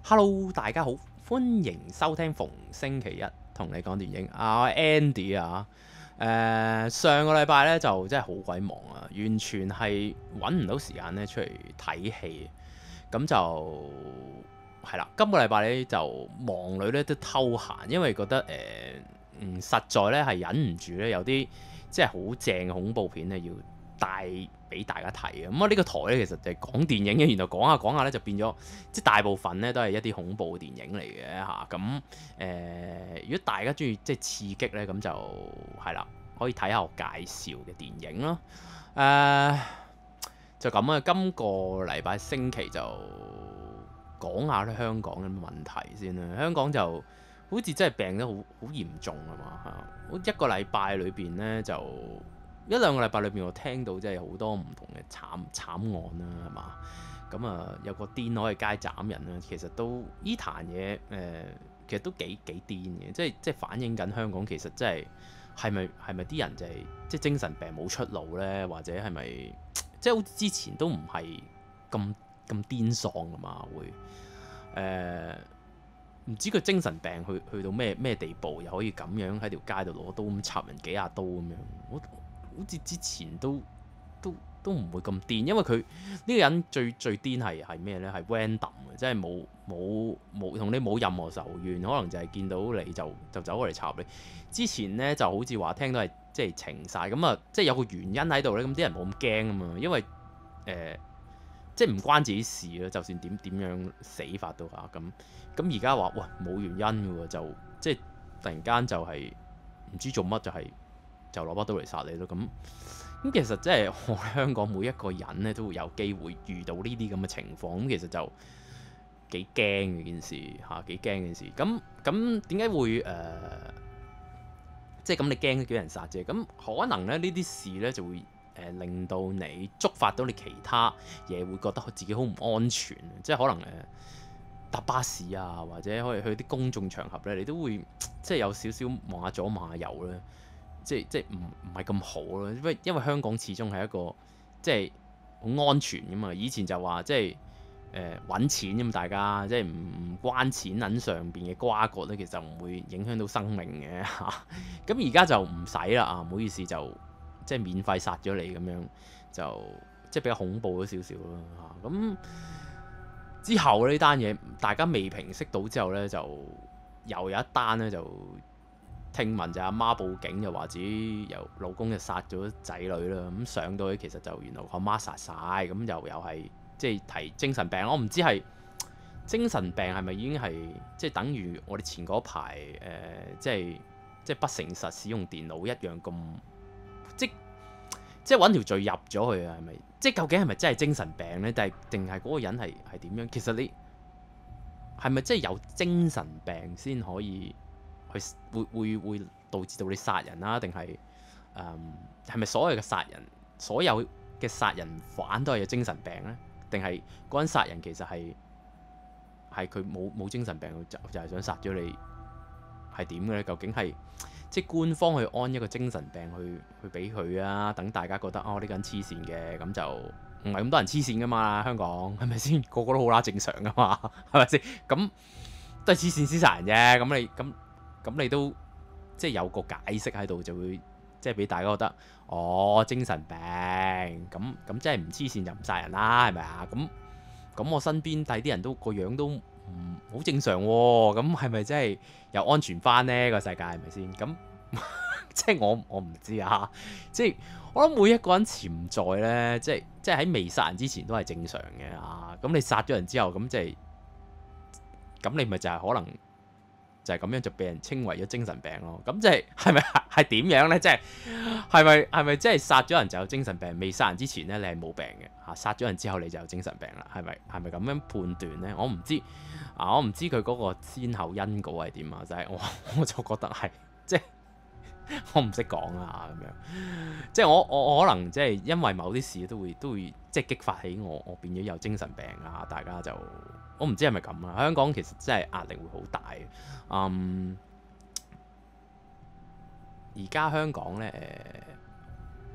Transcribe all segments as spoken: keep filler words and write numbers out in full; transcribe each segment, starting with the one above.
Hello，大家好，歡迎收聽逢星期一同你講電影。啊，我係 Andy 啊，誒、上個禮拜咧就真係好鬼忙啊，完全係揾唔到時間咧出嚟睇戲，咁就係啦。今個禮拜咧就忙裏咧都偷閒，因為覺得誒、嗯實在咧係忍唔住咧有啲即係好正嘅恐怖片咧要帶俾大家睇嘅。咁啊呢個台咧其實就係講電影嘅，然後講下講下咧就變咗即係大部分咧都係一啲恐怖嘅電影嚟嘅嚇。咁、誒、如果大家中意即係刺激咧，咁就係啦，可以睇下我介紹嘅電影咯。誒、就咁啊，今個禮拜星期就講下咧香港嘅問題先啦。香港就好似真係病得好好嚴重啊嘛嚇，一個禮拜裏邊咧就一兩個禮拜裏邊，我聽到真係好多唔同嘅慘慘案啦，係嘛？咁啊，有個癲佬喺街斬人啦，其實都呢壇嘢誒，其實都幾幾癲嘅，即係即係反映緊香港其實真係係咪係咪啲人就係、是、即係精神病冇出路咧，或者係咪即係好似之前都唔係咁咁癲喪噶嘛？會誒。呃唔知佢精神病去去到咩咩地步，又可以咁樣喺條街度攞刀咁插人幾廿刀咁樣，好好似之前都都都唔會咁癲，因為佢呢、呢個人最最癲係係咩咧？係 random 嘅，即係冇冇冇同你冇任何仇怨，可能就係見到你就就走過嚟插你。之前咧就好似話聽到係即係情殺咁啊，即係有個原因喺度咧，咁啲人冇咁驚啊嘛，因為誒。呃即係唔關自己事啦，就算點點樣死法都嚇咁。咁而家話喂冇原因嘅喎，就即係突然間就係唔知做乜就係、就攞把刀嚟殺你咯。咁咁其實即係我香港每一個人咧都會有機會遇到呢啲咁嘅情況。咁其實就幾驚嘅件事嚇，幾驚嘅件事。咁咁點解會誒、呃？即係咁你驚叫人殺啫。咁可能咧呢啲事咧就會。誒令到你觸發到你其他嘢，會覺得自己好唔安全，即係可能誒搭巴士啊，或者可以去啲公眾場合咧，你都會即係有少少望下左望下右咧，即係即係唔唔係咁好咯。因為因為香港始終係一個即係好安全噶嘛。以前就話即係誒揾錢咁，大家即係唔唔關錢銀上邊嘅瓜葛咧，其實唔會影響到生命嘅嚇。咁而家就唔使啦啊，唔好意思就。即係免費殺咗你咁樣，就即係比較恐怖咗少少咯嚇。咁之後呢單嘢大家未平息到之後咧，就又有一單咧，就聽聞就阿媽報警，就話自己由老公就殺咗仔女啦。咁上到去其實就原來阿媽殺晒，咁又又係即係提精神病。我唔知係精神病係咪已經係即係等於我哋前嗰排誒即係即係不誠實使用電腦一樣咁。即即係揾條罪入咗去啊？係咪？即係究竟係咪真係精神病咧？定係定係嗰個人係係點樣？其實你係咪真係有精神病先可以去會會會導致到你殺人啦？定係誒係咪所有嘅殺人，所有嘅殺人犯都係有精神病咧？定係嗰人殺人其實係係佢冇冇精神病，就就係想殺咗你係點嘅咧？究竟係？即係官方去安一個精神病去去俾佢啊，等大家覺得哦呢個人黐線嘅，咁就唔係咁多人黐線噶嘛，香港係咪先？個個都好啦，正常噶嘛，係咪先？咁都係黐線先殺人啫。咁你咁咁你都即係有個解釋喺度，就會即係俾大家覺得哦精神病，咁咁即係唔黐線就唔殺人啦，係咪啊？咁咁我身邊睇啲人都個樣都。唔好正常喎、哦，咁係咪真係又安全翻呢個世界係咪先？咁即係我我唔知啊，即係我諗每一個人潛在咧，即係即係喺未殺人之前都係正常嘅啊。咁你殺咗人之後，咁即係咁你咪就係可能就係咁樣就被人稱為咗精神病咯。咁即係係咪係點樣咧？即係係咪係咪即係殺咗人就有精神病？未殺人之前咧，你係冇病嘅嚇，殺咗人之後你就有精神病啦。係咪係咪咁樣判斷咧？我唔知。啊！我唔知佢嗰個先後因果係點啊，就係、是、我我就覺得係即係我唔識講啊咁樣，即係我我我可能即係因為某啲事都會都會即係激發起我我變咗有精神病啊！大家就我唔知係咪咁啊？香港其實真係壓力會好大。嗯，而家香港咧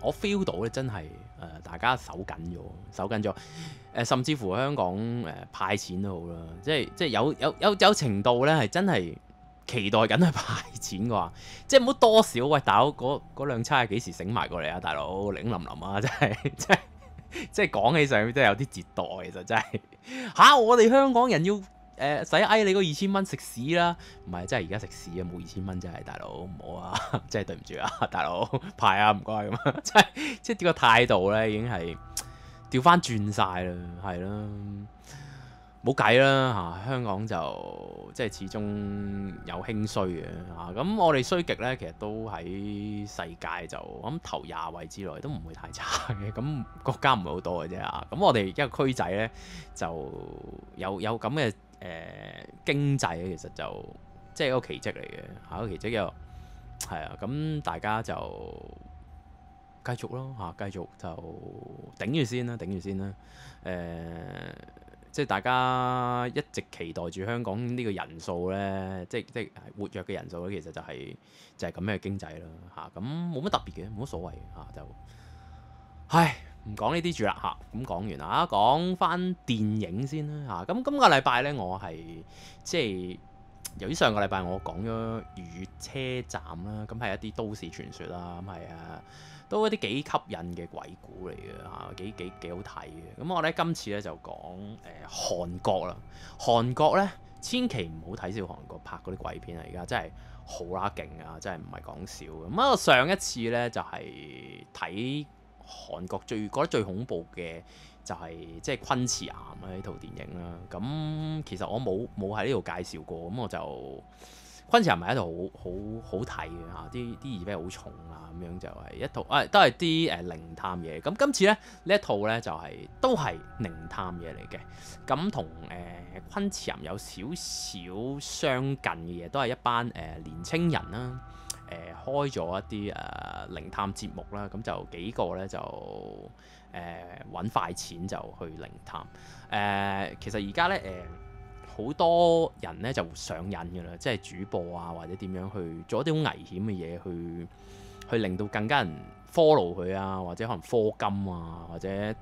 我 feel 到咧，真係誒、呃、大家守緊咗，守緊咗誒、呃，甚至乎香港誒、呃、派錢都好啦，即係即係有有有有程度咧係真係期待緊去派錢嘅話，即係唔好多少喂大佬嗰嗰兩差係幾時醒埋過嚟啊？大佬領冧冧啊！真係真係即係講起上真係有啲折墮，其實真係嚇、啊、我哋香港人要。誒使翳你嗰二千蚊食屎啦！唔係，真係而家食屎啊！冇二千蚊真係，大佬唔好啊！真係對唔住啊，大佬派啊，唔該咁啊！真係即係呢個態度咧，已經係調翻轉晒啦，係啦，冇計啦嚇！香港就即係始終有興衰嘅嚇。咁我哋衰極咧，其實都喺世界就我諗頭廿位之內都唔會太差嘅。咁國家唔係好多嘅啫嚇。咁我哋一個區仔咧就有有咁嘅。誒、呃、經濟咧，其實就即係一個奇蹟嚟嘅，係一個奇蹟又係啊！咁大家就繼續咯嚇、啊，繼續就頂住先啦，頂住先啦。誒、呃，即係大家一直期待住香港呢個人數咧，即係即係活躍嘅人數咧，其實就係、是、就係咁樣嘅經濟啦嚇。咁冇乜特別嘅，冇乜所謂嚇、啊，就唉。唔講呢啲住啦嚇，咁講完啦，講翻電影先啦嚇。咁今個禮拜咧，我係即係由於上個禮拜我講咗愉悅車站啦，咁係一啲都市傳說啦，咁係啊，都一啲幾吸引嘅鬼故嚟嘅嚇，幾幾幾好睇嘅。咁我咧今次咧就講誒、呃、韓國啦，韓國咧千祈唔好睇小韓國拍嗰啲鬼片啊，而家真係好啦勁啊，真係唔係講笑嘅。咁我上一次咧就係睇。韓國最覺得最恐怖嘅就係即係昆池岩啊呢套電影啦。咁其實我冇冇喺呢度介紹過，咁我就昆池岩係一套好好好睇嘅嚇，啲啲意味好重啊，咁樣就係一套啊都係啲誒靈探嘢。咁今次咧呢一套咧就係、是、都係靈探嘢嚟嘅。咁同誒昆池岩有少少相近嘅嘢，都係一班誒、呃、年青人啦。誒、呃、開咗一啲誒、呃、靈探節目啦，咁就幾個咧就誒揾、呃、快錢就去靈探。誒、呃、其實而家咧誒好多人咧就上癮㗎啦，即係主播啊或者點樣去做一啲好危險嘅嘢，去去令到更加人 follow 佢啊，或者可能課金啊，或者誒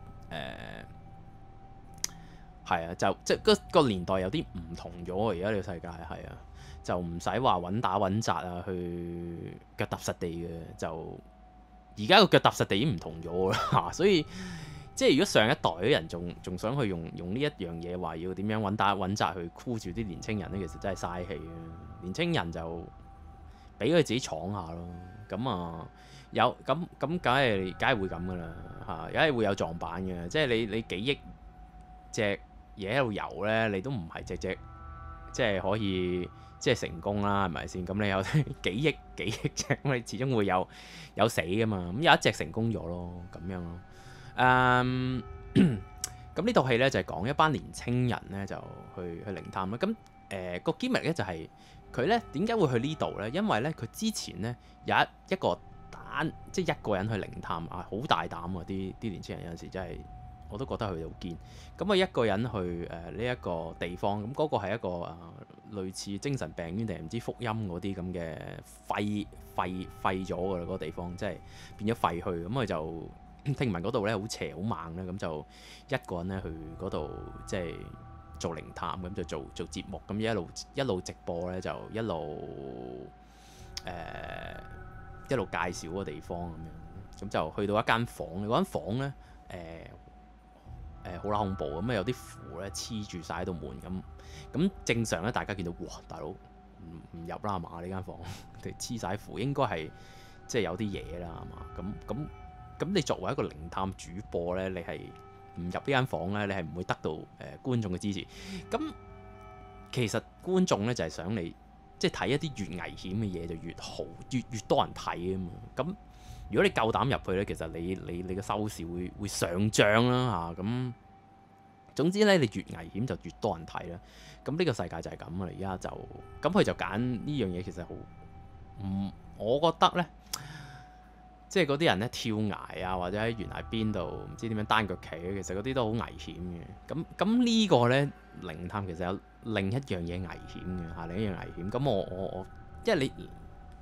係、呃、啊，就即係個個年代有啲唔同咗，而家呢個世界係啊。就唔使話穩打穩紮啊，去腳踏實地嘅。就而家個腳踏實地已經唔同咗啦，所以即係如果上一代啲人仲仲想去用用呢一樣嘢，話要點樣穩打穩紮去箍住啲年青人咧，其實真係嘥氣啊！年青人就俾佢自己闖下咯。咁啊有咁咁，梗係梗係會咁噶啦嚇，梗係會有撞板嘅。即係你你幾億隻嘢喺度游咧，你都唔係隻隻即係可以。即係成功啦，係咪先？咁你有幾億幾億隻，咁你始終會有有死噶嘛？咁有一隻成功咗咯，咁樣咯。誒，咁呢套戲咧就係、是、講一班年青人咧就去去靈探啦。咁誒、呃那個 gimmick 咧就係佢咧點解會去呢度咧？因為咧佢之前咧有一一個單，即係一個人去靈探啊，好大膽啊！啲啲年青人有陣時真係我都覺得佢哋好堅。咁啊一個人去誒呢一個地方，咁、那、嗰個係一個誒。呃類似精神病院定係唔知福音嗰啲咁嘅廢廢廢咗㗎啦，嗰個地方即係變咗廢墟。咁佢就聽聞嗰度咧好邪好猛咧，咁就一個人咧去嗰度即係做靈探，咁就做做節目，咁一路一路直播咧就一路誒、呃、一路介紹嗰個地方咁樣，咁就去到一間房，嗰間房咧誒誒好啦恐怖咁啊，有啲符咧黐住晒喺度門咁。咁正常咧，大家見到哇，大佬唔唔入啦嘛？呢間房黐晒符，應該係即係有啲嘢啦，係嘛？咁咁咁，你作為一個靈探主播咧，你係唔入呢間房咧，你係唔會得到誒、呃、觀眾嘅支持。咁其實觀眾咧就係、是、想你即係睇一啲越危險嘅嘢就越好，越越多人睇啊嘛。咁如果你夠膽入去咧，其實你你你嘅收視會會上漲啦嚇。咁、啊、總之咧，你越危險就越多人睇啦。咁呢個世界就係咁啦，而家就咁佢就揀呢樣嘢，其實好唔，我覺得咧，即係嗰啲人咧跳崖啊，或者喺懸崖邊度唔知點樣單腳企，其實嗰啲都好危險嘅。咁咁呢個咧靈探其實有另一樣嘢危險嘅嚇，另一樣危險。咁我我我，因為你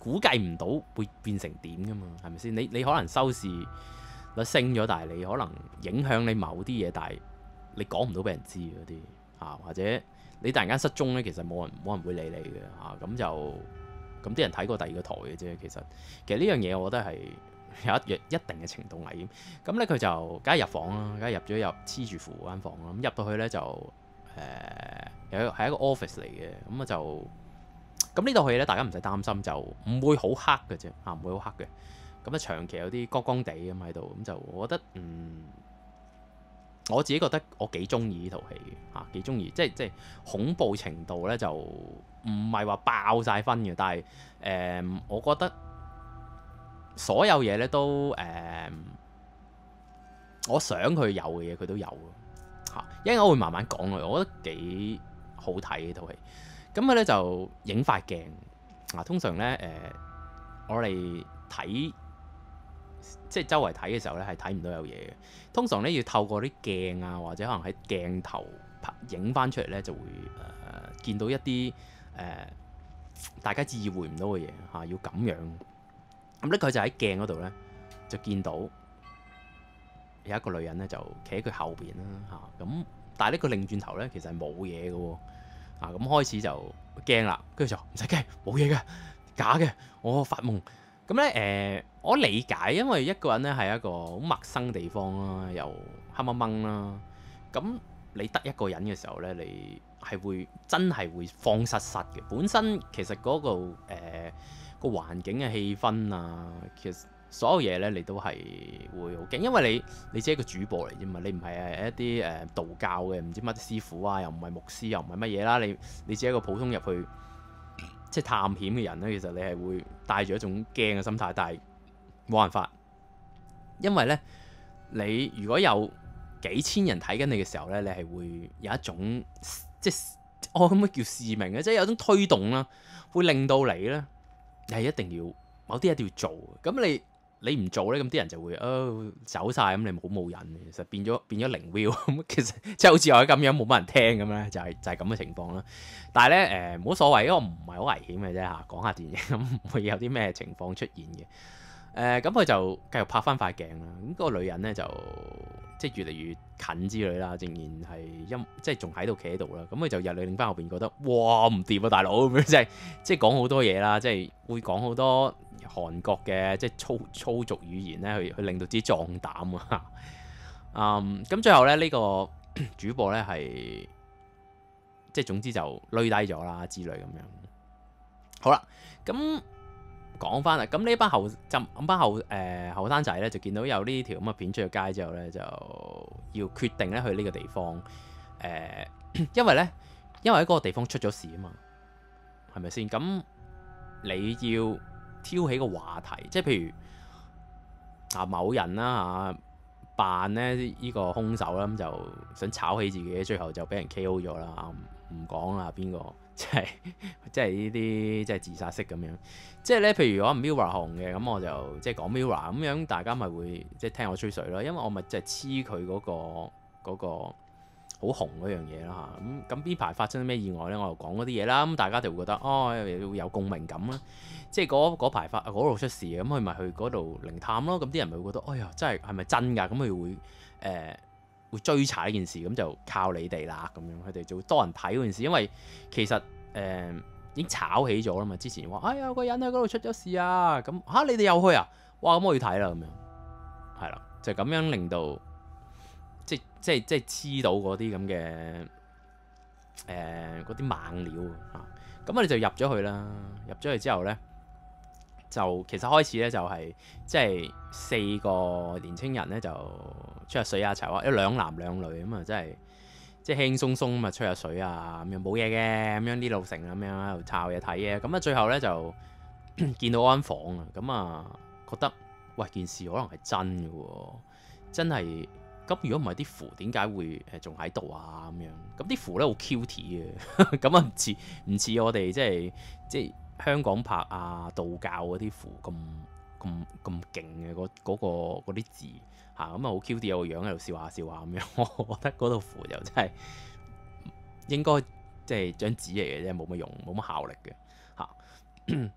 估計唔到會變成點噶嘛，係咪先？你你可能收視率升咗，但係你可能影響你某啲嘢，但係你講唔到俾人知嗰啲嚇，或者你突然間失蹤咧，其實冇人冇人會理你嘅嚇，咁、啊、就咁啲人睇過第二個台嘅啫。其實其實呢樣嘢我覺得係有一一定嘅程度危險。咁咧佢就梗係入房啦，梗係入咗入黐住符間房啦。咁入到去咧就誒有係一個 office 嚟嘅，咁啊就咁呢度戲咧，大家唔使擔心，就唔會好黑嘅啫嚇，唔會好黑嘅。咁啊長期有啲光光地咁喺度，咁就我覺得嗯。我自己覺得我幾中意呢套戲嘅嚇，幾中意，即係即係恐怖程度咧就唔係話爆晒分嘅，但係誒、呃、我覺得所有嘢咧都誒、呃、我想佢有嘅嘢佢都有嚇，因為我會慢慢講佢，我覺得幾好睇呢套戲。咁佢咧就影塊鏡啊，通常咧誒、呃、我哋睇。即係周圍睇嘅時候咧，係睇唔到有嘢嘅。通常咧要透過啲鏡啊，或者可能喺鏡頭拍影翻出嚟咧，就會誒、呃、見到一啲誒、呃、大家意會唔到嘅嘢嚇。要咁樣咁咧，佢就喺鏡嗰度咧就見到有一個女人咧就企喺佢後邊啦嚇。咁但係呢，佢擰轉頭咧，其實係冇嘢嘅喎啊。咁開始就驚啦，跟住就唔使驚，冇嘢嘅，假嘅，我發夢。咁咧誒，我理解，因為一個人咧係一個好陌生嘅地方啦，又黑掹掹啦。咁你得一個人嘅時候咧，你係會真係會慌失失嘅。本身其實嗰、嗰個誒、呃嗰個環境嘅氣氛啊，其實所有嘢咧你都係會好驚，因為你你只係一個主播嚟啫嘛，你唔係誒一啲誒道教嘅唔知乜師傅啊，又唔係牧師，又唔係乜嘢啦，你你只係一個普通入去。即係探險嘅人咧，其實你係會帶住一種驚嘅心態，但係冇辦法，因為咧你如果有幾千人睇緊你嘅時候咧，你係會有一種即係我可唔可以叫使命咧？即係有一種推動啦，會令到你咧你係一定要某啲一定要做。咁你你唔做咧，咁啲人就會哦走晒，咁你冇冇人，其實變咗變咗零 view 咁，其實即係好似我咁樣冇乜人聽咁咧，就係就係咁嘅情況啦。但係咧誒冇所謂，因為我唔係好危險嘅啫嚇，講下電影咁唔會有啲咩情況出現嘅。誒咁佢就繼續拍翻塊鏡啦。咁、那、嗰個女人咧就即係越嚟越近之類啦，仍然係因即係仲喺度企喺度啦。咁佢就日嚟擰翻後邊，覺得哇唔掂啊大佬咁樣，即係即係講好多嘢啦，即係會講好多韓國嘅即係粗粗俗語言咧，去去令到自己壯膽啊。嗯，咁最後咧呢、呢個主播咧係即係總之就攣低咗啦之類咁樣。好啦，咁。講翻啦，咁呢班後就咁班後誒後生仔咧，就見到有呢條咁嘅片出咗街之後咧，就要決定咧去呢個地方誒、呃，因為咧因為喺嗰個地方出咗事啊嘛，係咪先？咁你要挑起個話題，即係譬如啊某人啦嚇扮咧呢個兇手啦，咁就想炒起自己，最後就俾人 K O 咗啦，唔講啦邊個。即係即係呢啲即係自殺式咁樣，即係咧，譬如我 Mirror 紅嘅，咁我就即係講 Mirror 咁樣，大家咪會即係聽我吹水咯。因為我咪即係黐佢嗰個嗰個好紅嗰樣嘢啦嚇。咁咁呢排發生咩意外咧？我又講嗰啲嘢啦。咁大家就會覺得哦，會有共鳴感啦。即係嗰排發嗰度出事，咁佢咪去嗰度靈探咯。咁啲人咪會覺得，哎呀，真係係咪真㗎？咁佢會誒。呃會追查呢件事，咁就靠你哋啦，咁樣佢哋就會多人睇嗰件事，因為其實誒、呃、已經炒起咗啦嘛。之前話哎呀有個人喺嗰度出咗事啊，咁嚇、啊、你哋又去啊？哇咁我要睇啦，咁樣係啦，就咁樣令到即即即黐到嗰啲咁嘅誒嗰啲猛料啊。咁我哋就入咗去啦，入咗去之後咧。就其實開始咧就係、是、即係四個年青人咧就出下水啊，一齊話，一兩男兩女咁啊，真係即係輕輕鬆鬆咁啊吹下水啊，咁樣冇嘢嘅，咁樣呢路成咁樣喺度抄嘢睇嘅，咁啊最後咧就見到嗰間房啊，咁啊覺得喂件事可能係真嘅喎，真係咁如果唔係啲符點解會誒仲喺度啊咁樣？咁啲符咧好 cute 嘅，咁啊唔似唔似我哋即係即係。香港拍啊道教嗰啲符咁咁咁勁嘅嗰嗰個嗰啲字嚇，咁啊好 Q 啲，有個樣喺度笑下笑下咁樣，我覺得嗰套符就真係應該即係張紙嚟嘅啫，冇乜用，冇乜效力嘅嚇。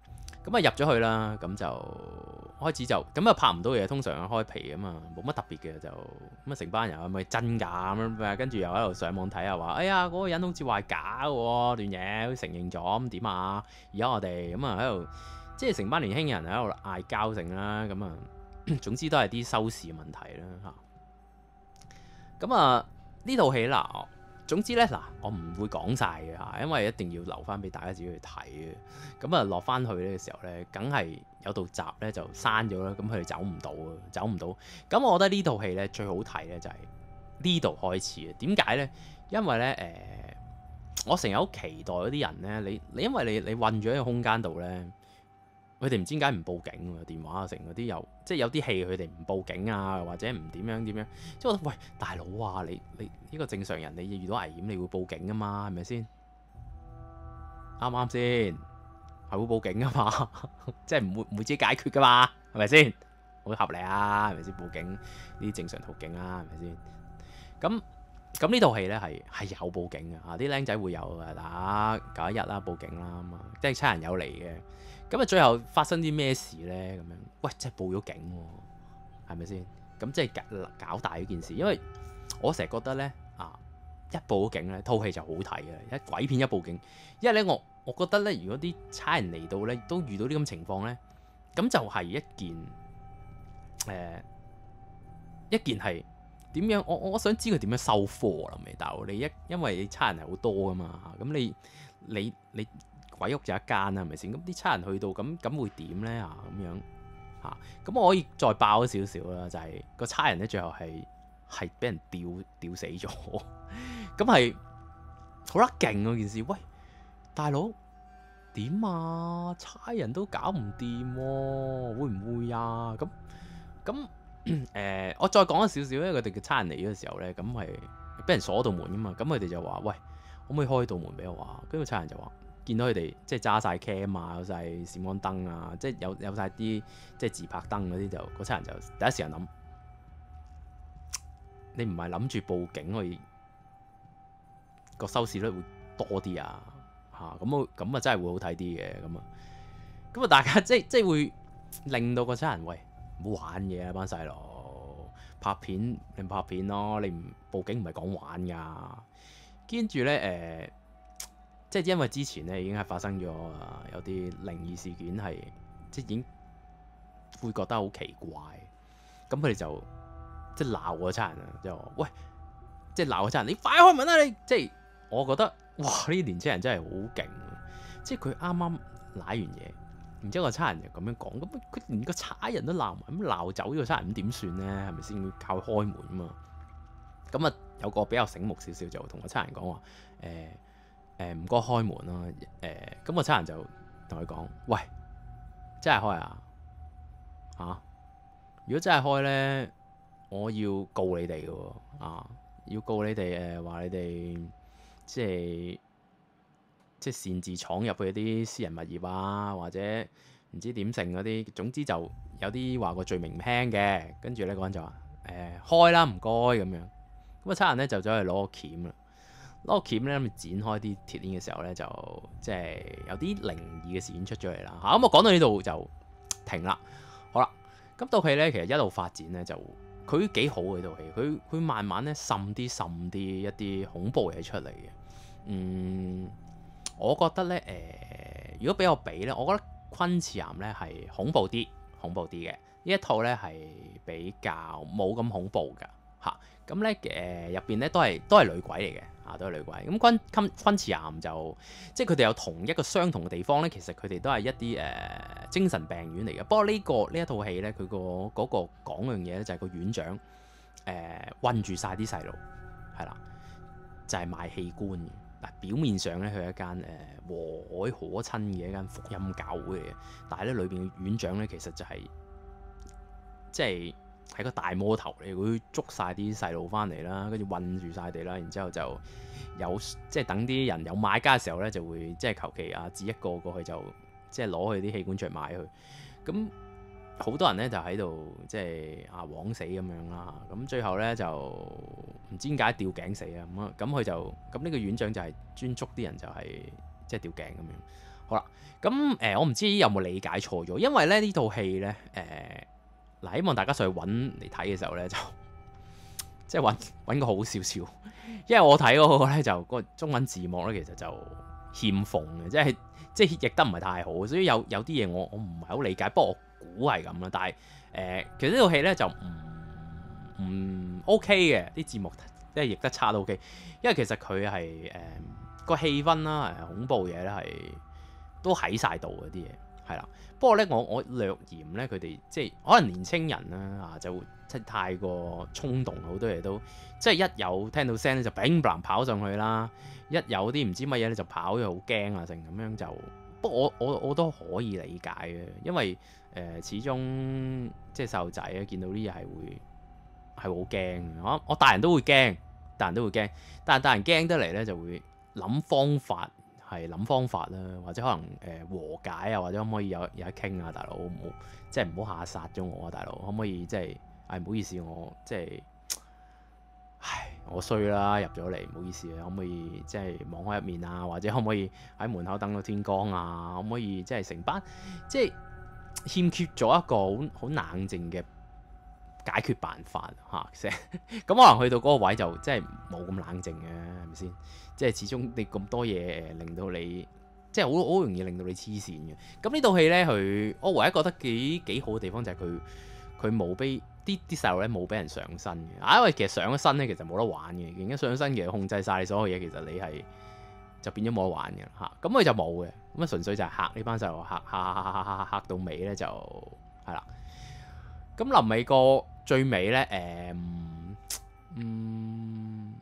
咁啊入咗去啦，咁就開始就咁啊拍唔到嘢，通常開皮啊嘛，冇乜特別嘅就咁啊成班人係咪真㗎咁樣，跟住又喺度上網睇下話，哎呀嗰、嗰個人好似話係假嘅喎，段嘢佢承認咗咁點啊？而家我哋咁啊喺度，即係成班年輕人喺度嗌交成啦，咁啊總之都係啲收視問題啦嚇。咁啊呢套戲嗱。總之咧嗱，我唔會講晒嘅嚇，因為一定要留翻俾大家自己去睇嘅。咁啊落翻去呢個時候咧，梗係有道閘咧就閂咗啦，咁佢哋走唔到啊，走唔到。咁我覺得呢套戲咧最好睇咧就係呢度開始嘅。點解咧？因為咧誒、呃，我成日好期待嗰啲人咧，你你因為你你困咗喺個空間度咧。佢哋唔知點解唔報警喎，電話啊成嗰啲有，即係有啲戲佢哋唔報警啊，或者唔點樣點樣，即係我覺得喂大佬啊，你你呢個正常人，你遇到危險你會報警啊嘛，係咪先？啱啱先？係會報警啊嘛，即係唔會唔會自己解決噶嘛，係咪先？好合理啊，係咪先？報警呢啲正常途徑啊，係咪先？咁咁呢套戲咧係係有報警嘅嚇，啲僆仔會有誒打九一一啦，報警啦咁啊，即係差人有嚟嘅。咁啊，最後發生啲咩事咧？咁樣，喂，即係報咗警喎，係咪先？咁即係搞搞大呢件事，因為我成日覺得咧，啊，一報咗警咧，套戲就好睇嘅。一鬼片一報警，因為咧，我我覺得咧，如果啲差人嚟到咧，都遇到呢咁情況咧，咁就係一件誒、呃、一件係點樣？我我想知佢點樣收貨啦，未到你一，因為你差人係好多噶嘛，咁你你你。你鬼屋就一間啦，係咪先？咁啲差人去到咁咁會點咧啊？咁樣嚇，咁我可以再爆少少啦，就係、是、個差人咧，最後係係俾人吊吊死咗，咁係好得勁嗰件事。喂，大佬點啊？差人都搞唔掂喎，會唔會啊？咁咁誒，我再講少少咧，佢哋嘅差人嚟嘅時候咧，咁係俾人鎖到門噶嘛，咁佢哋就話：喂，可唔可以開道門俾我啊？跟住差人就話。見到佢哋即係揸晒 cam 啊，有晒閃光燈啊，即係有有晒啲即係自拍燈嗰啲，就嗰七人就第一時間諗，你唔係諗住報警去個收視率會多啲啊嚇，咁咁啊真係會好睇啲嘅咁啊，咁啊大家即係即係會令到個七人喂唔好玩嘢啊班細路，拍片你拍片咯，你唔報警唔係講玩噶，跟住咧誒。即係因為之前咧已經係發生咗啊，有啲靈異事件係即係已經會覺得好奇怪，咁佢哋就即係鬧嗰差人啊，即係話喂，即係鬧嗰差人，你快開門啦你！即係我覺得哇，呢啲年青人真係好勁啊！即係佢啱啱舐完嘢，然之後個差人就咁樣講，咁佢連個差人都鬧埋，咁鬧走呢個差人咁點算咧？係咪先要靠開門啊嘛？咁啊有個比較醒目少少就同個差人講話誒。欸誒唔該開門啦！誒、呃、咁個差人就同佢講：喂，真係開啊嚇、啊！如果真係開咧，我要告你哋嘅喎啊！要告你哋誒話你哋即係即係擅自闖入去啲私人物業啊，或者唔知點成嗰啲，總之就有啲話個罪名唔輕嘅。跟住咧嗰人就話：誒、呃、開啦，唔該咁樣。咁個差人咧就走去攞個鉗啦。攞個鉗咧，咁剪開啲鐵鏈嘅時候咧，就即係有啲靈異嘅事件出咗嚟啦嚇。咁、啊、我講到呢度就停啦。好啦，咁套戲咧其實一路發展咧就佢幾好嘅套戲，佢佢慢慢咧滲啲滲啲一啲恐怖嘢出嚟嘅。嗯，我覺得咧誒、呃，如果俾我比咧，我覺得昆池岩咧係恐怖啲，恐怖啲嘅呢一套咧係比較冇咁恐怖㗎嚇。咁咧誒入邊咧都係都係女鬼嚟嘅。啊，都係女鬼咁。昆昆昆池岩就即係佢哋有同一個相同嘅地方咧。其實佢哋都係一啲誒、呃、精神病院嚟嘅。不過呢、呢個呢一套戲咧，佢、嗰個嗰個講樣嘢咧，就係個院長誒困住晒啲細路係啦，就係、係、賣器官嘅嗱。表面上咧，佢係一間誒、呃、和藹可親嘅一間福音教會嚟嘅，但係咧裏邊嘅院長咧，其實就係、係、即係。係個大魔頭嚟，佢捉晒啲細路翻嚟啦，跟住韞住晒地啦，然之後就有即係等啲人有買家嘅時候咧，就會即係求其啊指一個過去就即係攞佢啲器官出嚟賣佢。咁好多人咧就喺度即係啊枉死咁樣啦。咁最後咧就唔知點解吊頸死啊咁啊。咁佢就咁呢個院長就係專捉啲人就係、是、即係吊頸咁樣。 好啦，咁誒、呃、我唔知有冇理解錯咗，因為咧呢套戲咧誒嗱，希望大家上去揾嚟睇嘅時候咧就即係揾揾個好少少，因為我睇嗰個咧就嗰個中文字幕咧其實就欠奉嘅，即係即係譯得唔係太好，所以有有啲嘢我我唔係好理解，不過我估係咁啦。但係誒、呃、其實呢套戲咧就唔唔 OK 嘅，啲字幕即係譯得差都 OK，因為其實佢係誒個氣氛啦，恐怖嘢咧係都喺晒度嗰啲嘢係啦。不過咧我我略嫌咧佢哋即係可能年青人啦啊就會即係太過衝動，好多嘢都即係一有聽到聲咧就砰砰跑上去啦，一有啲唔知乜嘢咧就跑咗好驚啊，成咁樣就。不過我我我都可以理解嘅，因為誒、呃、始終即係細路仔啊，見到啲嘢係會係好驚。我我大人都會驚，大人都會驚，但係大人驚得嚟咧就會諗方法，係諗方法啦，或者可能誒、呃、和解啊，或者可唔可以有有得傾啊，大佬唔好即係唔好下殺咗我啊，大佬可唔可以即係唉唔好意思，我即係唉我衰啦入咗嚟，唔好意思啊，可唔可以即係網開一面啊，或者可唔可以喺門口等到天光啊，可唔可以即係成班即係欠缺咗一個好好冷靜嘅解決辦法嚇，咁可能去到嗰個位就即係冇咁冷靜嘅，係咪先？即係始終你咁多嘢令到你，即係好好容易令到你黐線嘅。咁呢套戲咧，佢我唯一覺得幾幾好嘅地方就係佢佢冇俾啲啲細路咧冇俾人上身嘅。啊，因為其實上咗身咧其實冇得玩嘅，而家上咗身其實控制晒你所有嘢，其實你係就變咗冇得玩嘅嚇。咁佢就冇嘅，咁啊純粹就係嚇呢班細路，嚇嚇嚇嚇嚇嚇嚇到尾咧就係啦。咁臨尾個最尾咧，誒嗯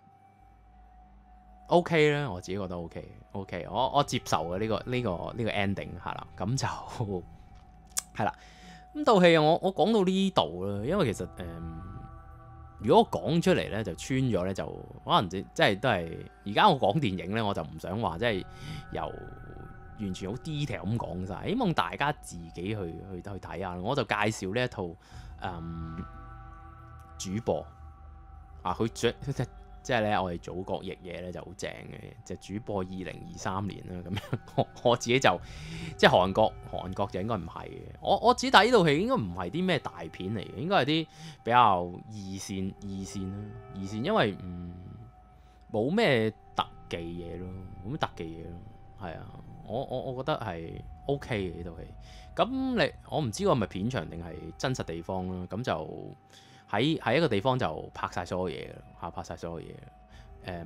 OK 啦，我自己覺得 OK OK，我我接受嘅呢、呢個呢、呢個呢、呢個 ending 係啦，咁就係啦。咁套戲我我講到呢度啦，因為其實誒、嗯，如果我講出嚟咧就穿咗咧，就可能即即係都係而家我講電影咧，我就唔想話即係由完全好 detail 咁講晒，希望大家自己去去去睇下。我就介紹呢一套誒、嗯、主播啊，佢即即即係咧，我哋祖國譯嘢咧就好正嘅，就主播二零二三年啦咁樣。我我自己就即係韓國韓國就應該唔係嘅。我我自己睇呢套戲應該唔係啲咩大片嚟嘅，應該係啲比較二線二線啦，二線因為唔冇咩特技嘢咯，冇咩特技嘢咯，係啊。我我我覺得係 OK 嘅呢套戲。咁你我唔知個係咪片場定係真實地方啦。咁就喺喺一個地方就拍晒所有嘢嚇，拍晒所有嘢。誒，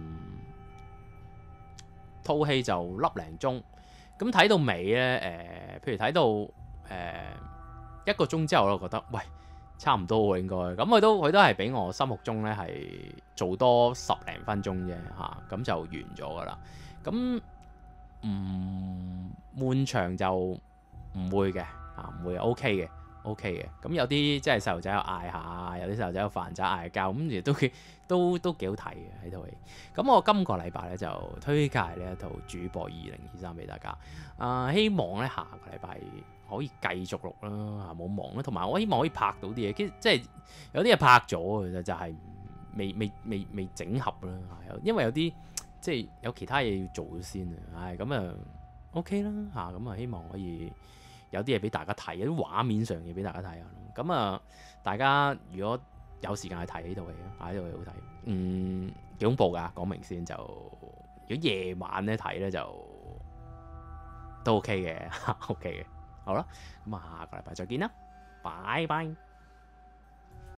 套戲就粒零鐘。咁睇到尾咧，誒、呃，譬如睇到誒、呃、一個鐘之後，我就覺得喂差唔多喎應該。咁佢都佢都係俾我心目中咧係做多十零分鐘啫嚇，咁就完咗噶啦。咁唔悶場就唔會嘅，啊唔會 OK 嘅 OK 嘅。咁有啲即係細路仔又嗌下，有啲細路仔有飯仔嗌交，咁亦都都都幾好睇嘅呢套戲。咁我今個禮拜咧就推介呢一套主播二零二三俾大家。啊、呃，希望咧下個禮拜可以繼續錄啦，冇忙啦。同埋我希望可以拍到啲嘢，即係有啲嘢拍咗嘅就係、是、未未未未整合啦。因為有啲。即係有其他嘢要做先啊，唉咁啊 OK 啦嚇，咁啊希望可以有啲嘢俾大家睇，有啲畫面上嘅俾大家睇下。咁啊，大家如果有時間去睇呢套戲啊，呢套戲好睇，嗯幾恐怖㗎，講明先就，如果夜晚咧睇咧就都 OK 嘅，OK 嘅，好啦，咁啊下個禮拜再見啦，拜拜。